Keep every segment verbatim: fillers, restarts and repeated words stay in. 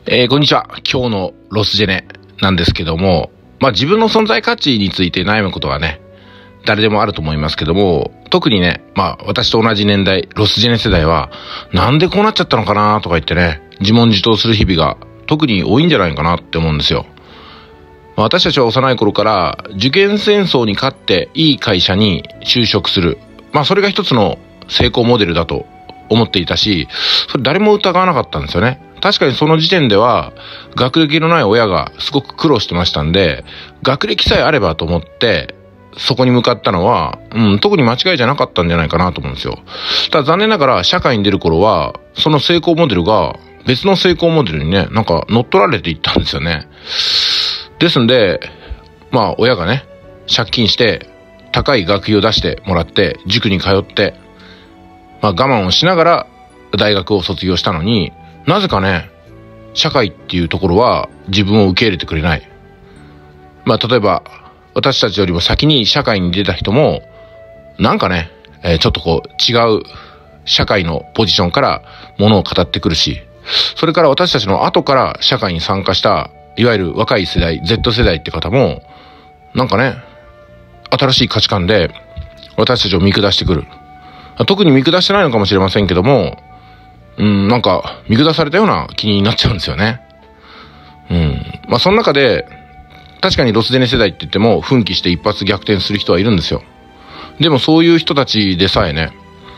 えー、こんにちは。今日のロスジェネなんですけども、まあ自分の存在価値について悩むことはね、誰でもあると思いますけども、特にね、まあ私と同じ年代、ロスジェネ世代は、なんでこうなっちゃったのかなとか言ってね、自問自答する日々が特に多いんじゃないかなって思うんですよ。まあ、私たちは幼い頃から受験戦争に勝っていい会社に就職する。まあそれが一つの成功モデルだと思っていたし、それ誰も疑わなかったんですよね。確かにその時点では学歴のない親がすごく苦労してましたんで、学歴さえあればと思ってそこに向かったのは、うん、特に間違いじゃなかったんじゃないかなと思うんですよ。ただ残念ながら社会に出る頃はその成功モデルが別の成功モデルにね、なんか乗っ取られていったんですよね。ですんで、まあ親がね、借金して高い学費を出してもらって塾に通って、まあ我慢をしながら大学を卒業したのに、なぜかね、社会っていうところは自分を受け入れてくれない。まあ例えば私たちよりも先に社会に出た人もなんかね、えー、ちょっとこう違う社会のポジションからものを語ってくるし、それから私たちの後から社会に参加したいわゆる若い世代 Z 世代って方もなんかね、新しい価値観で私たちを見下してくる。特に見下してないのかもしれませんけども、うん、なんか見下されたような気になっちゃうんですよね。うん。まあその中で確かにロスジェネ世代って言っても奮起して一発逆転する人はいるんですよ。でもそういう人たちでさえね、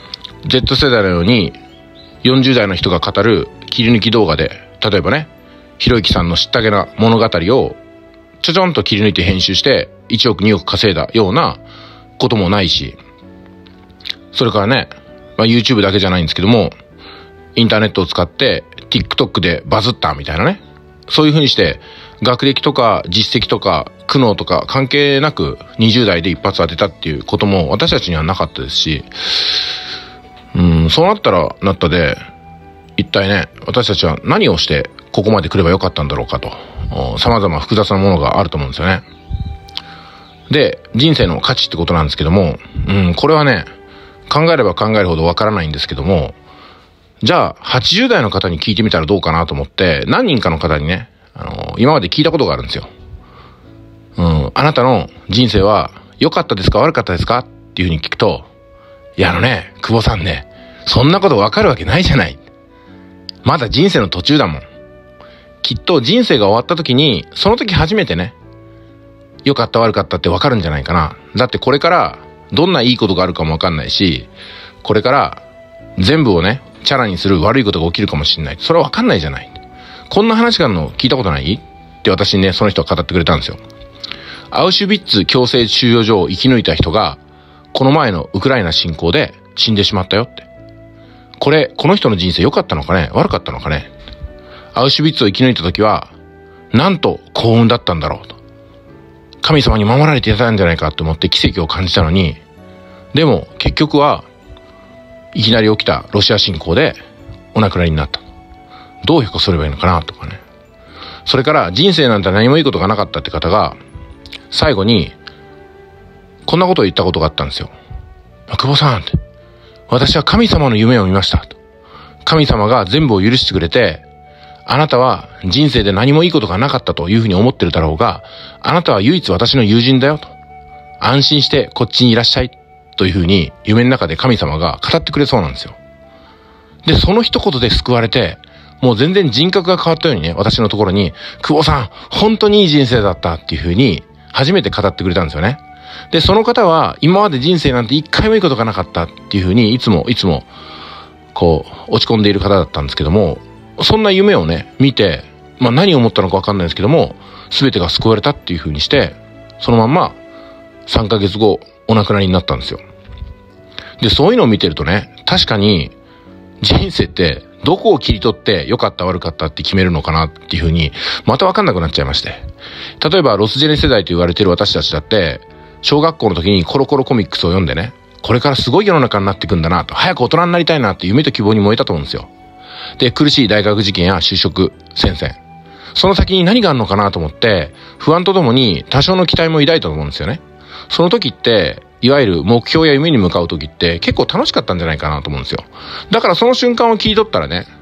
Z 世代のようによんじゅう代の人が語る切り抜き動画で、例えばね、ひろゆきさんの知ったげな物語をちょちょんと切り抜いて編集していちおくにおく稼いだようなこともないし、それからね、まあ、YouTube だけじゃないんですけども、インターネットを使って TikTok でバズったみたいなね、そういう風にして学歴とか実績とか苦悩とか関係なくにじゅう代で一発当てたっていうことも私たちにはなかったですし、うん、そうなったらなったで、一体ね、私たちは何をしてここまで来ればよかったんだろうかと、様々複雑なものがあると思うんですよね。で、人生の価値ってことなんですけども、うん、これはね、考えれば考えるほどわからないんですけども、じゃあはちじゅう代の方に聞いてみたらどうかなと思って、何人かの方にね、あの今まで聞いたことがあるんですよ。うん、あなたの人生は良かったですか悪かったですかっていうふうに聞くと、いやあのね、久保さんね、そんなことわかるわけないじゃない。まだ人生の途中だもん。きっと人生が終わった時に、その時初めてね、良かった悪かったってわかるんじゃないかな。だってこれからどんないいことがあるかもわかんないし、これから全部をね、チャラにする悪いことが起きるかもしれない。それはわかんないじゃない。こんな話があるの聞いたことないって私にね、その人は語ってくれたんですよ。アウシュビッツ強制収容所を生き抜いた人が、この前のウクライナ侵攻で死んでしまったよって。これ、この人の人生良かったのかね悪かったのかね。アウシュビッツを生き抜いた時は、なんと幸運だったんだろうと。神様に守られていたんじゃないかと思って奇跡を感じたのに、でも結局はいきなり起きたロシア侵攻でお亡くなりになった。どう評価すればいいのかなとかね。それから人生なんて何もいいことがなかったって方が最後にこんなことを言ったことがあったんですよ。久保さんって、私は神様の夢を見ましたと。神様が全部を許してくれて、あなたは人生で何もいいことがなかったというふうに思ってるだろうが、あなたは唯一私の友人だよと。安心してこっちにいらっしゃいというふうに夢の中で神様が語ってくれそうなんですよ。で、その一言で救われて、もう全然人格が変わったようにね、私のところに、久保さん、本当にいい人生だったっていうふうに初めて語ってくれたんですよね。で、その方は今まで人生なんて一回もいいことがなかったっていうふうにいつもいつもこう落ち込んでいる方だったんですけども、そんな夢をね、見て、まあ何を思ったのかわかんないですけども、全てが救われたっていうふうにして、そのまんまさんかげつごお亡くなりになったんですよ。で、そういうのを見てるとね、確かに人生ってどこを切り取って良かった悪かったって決めるのかなっていうふうにまた分かんなくなっちゃいまして、例えばロスジェネ世代と言われてる私たちだって小学校の時にコロコロコミックスを読んでね、これからすごい世の中になっていくんだなと、早く大人になりたいなって夢と希望に燃えたと思うんですよ。で、苦しい大学受験や就職戦線、その先に何があるのかなと思って不安とともに多少の期待も抱いたと思うんですよね。その時っていわゆる目標や夢に向かう時って結構楽しかったんじゃないかなと思うんですよ。だからその瞬間を切り取ったらね、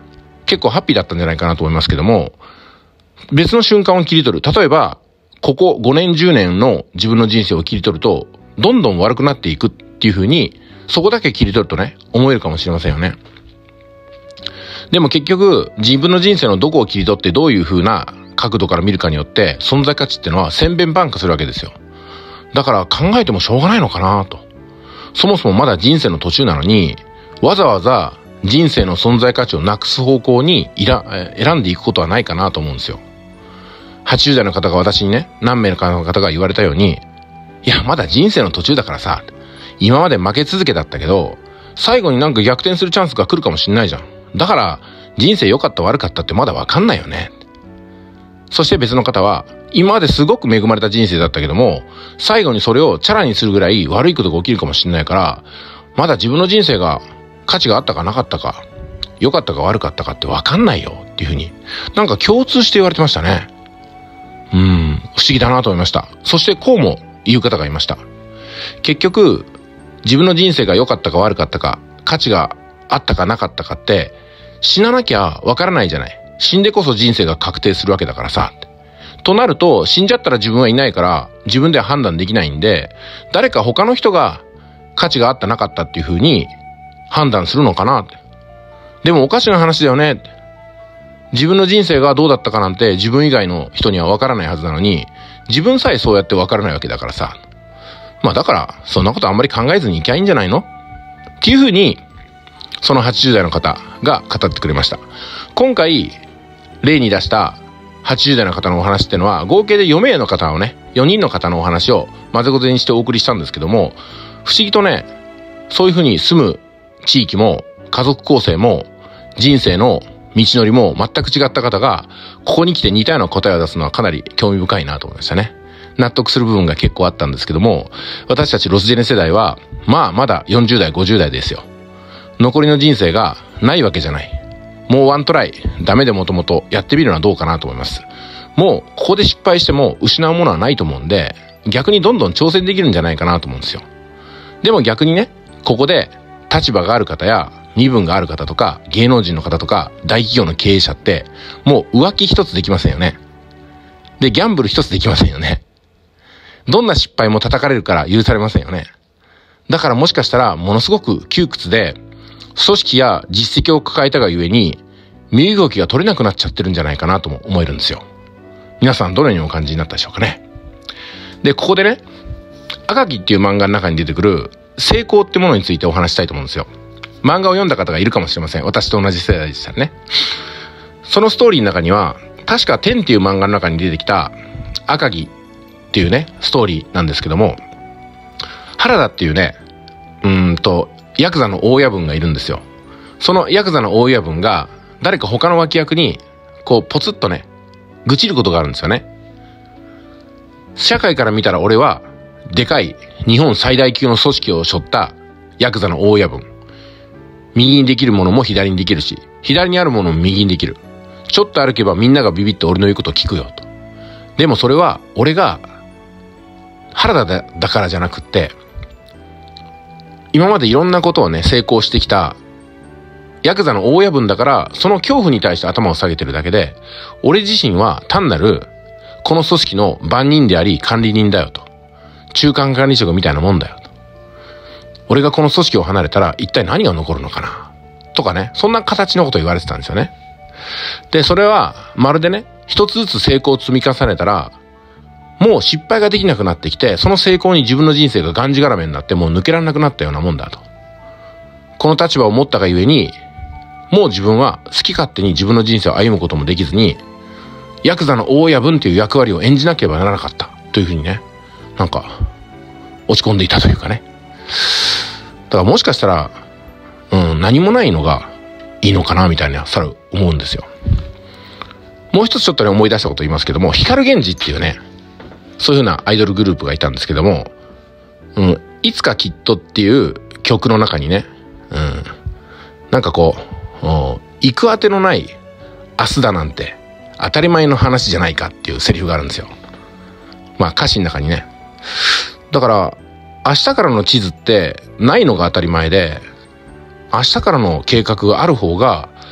結構ハッピーだったんじゃないかなと思いますけども、別の瞬間を切り取る。例えば、ここごねんじゅうねんの自分の人生を切り取ると、どんどん悪くなっていくっていう風に、そこだけ切り取るとね、思えるかもしれませんよね。でも結局、自分の人生のどこを切り取ってどういう風な角度から見るかによって、存在価値ってのは千変万化するわけですよ。だから考えてもしょうがないのかなと。そもそもまだ人生の途中なのに、わざわざ人生の存在価値をなくす方向にいら選んでいくことはないかなと思うんですよ。はちじゅう代の方が私にね、何名の方が言われたように、いや、まだ人生の途中だからさ、今まで負け続けだったけど、最後になんか逆転するチャンスが来るかもしんないじゃん。だから、人生良かった悪かったってまだわかんないよね。そして別の方は、今まですごく恵まれた人生だったけども、最後にそれをチャラにするぐらい悪いことが起きるかもしんないから、まだ自分の人生が価値があったかなかったか、良かったか悪かったかってわかんないよっていうふうに、なんか共通して言われてましたね。うん、不思議だなと思いました。そしてこうも言う方がいました。結局、自分の人生が良かったか悪かったか、価値があったかなかったかって、死ななきゃわからないじゃない。死んでこそ人生が確定するわけだからさ。となると、死んじゃったら自分はいないから、自分では判断できないんで、誰か他の人が価値があったなかったっていう風に判断するのかなって。でもおかしな話だよねって。自分の人生がどうだったかなんて自分以外の人にはわからないはずなのに、自分さえそうやってわからないわけだからさ。まあだから、そんなことあんまり考えずにいきゃいいんじゃないのっていう風に、そのはちじゅう代の方が語ってくれました。今回、例に出したはちじゅう代の方のお話ってのは、合計でよ名の方をね、よにんの方のお話を混ぜこぜにしてお送りしたんですけども、不思議とね、そういう風に住む地域も、家族構成も、人生の道のりも全く違った方が、ここに来て似たような答えを出すのはかなり興味深いなと思いましたね。納得する部分が結構あったんですけども、私たちロスジェネ世代は、まあまだよんじゅう代、ごじゅう代ですよ。残りの人生がないわけじゃない。もうワントライ、ダメでもともとやってみるのはどうかなと思います。もうここで失敗しても失うものはないと思うんで、逆にどんどん挑戦できるんじゃないかなと思うんですよ。でも逆にね、ここで立場がある方や身分がある方とか芸能人の方とか大企業の経営者ってもう浮気一つできませんよね。で、ギャンブル一つできませんよね。どんな失敗も叩かれるから許されませんよね。だからもしかしたらものすごく窮屈で、組織や実績を抱えたがゆえに身動きが取れなくなっちゃってるんじゃないかなとも思えるんですよ。皆さんどのようにお感じになったでしょうかね。で、ここでね、赤木っていう漫画の中に出てくる成功ってものについてお話したいと思うんですよ。漫画を読んだ方がいるかもしれません。私と同じ世代でしたね。そのストーリーの中には、確か天っていう漫画の中に出てきた赤木っていうね、ストーリーなんですけども、原田っていうね、うーんと、ヤクザの大親分がいるんですよ。そのヤクザの大親分が誰か他の脇役にこうポツッとね愚痴ることがあるんですよね。社会から見たら俺はでかい日本最大級の組織を背負ったヤクザの大親分。右にできるものも左にできるし、左にあるものも右にできる。ちょっと歩けばみんながビビって俺の言うことを聞くよと。でもそれは俺が原田だ、だからじゃなくって、今までいろんなことをね成功してきたヤクザの大親分だから、その恐怖に対して頭を下げてるだけで、俺自身は単なるこの組織の番人であり管理人だよと。中間管理職みたいなもんだよと。俺がこの組織を離れたら一体何が残るのかなとかね、そんな形のことを言われてたんですよね。で、それはまるでね、一つずつ成功を積み重ねたら、もう失敗ができなくなってきて、その成功に自分の人生ががんじがらめになってもう抜けられなくなったようなもんだと。この立場を持ったがゆえに、もう自分は好き勝手に自分の人生を歩むこともできずに、ヤクザの大親分という役割を演じなければならなかったというふうにね、なんか落ち込んでいたというかね。だからもしかしたら、うん、何もないのがいいのかなみたいなさら思うんですよ。もう一つちょっとね思い出したこと言いますけども、光源氏っていうね、そういうふうなアイドルグループがいたんですけども、うん、いつかきっとっていう曲の中にね、うん、なんかこう、行くあてのない明日だなんて当たり前の話じゃないかっていうセリフがあるんですよ。まあ歌詞の中にね。だから明日からの地図ってないのが当たり前で、明日からの計画がある方が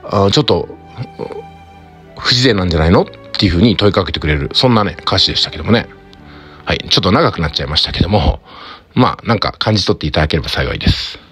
あちょっと不自然なんじゃないのっていうふうに問いかけてくれる、そんなね歌詞でしたけどもね。はい、ちょっと長くなっちゃいましたけども、まあなんか感じ取っていただければ幸いです。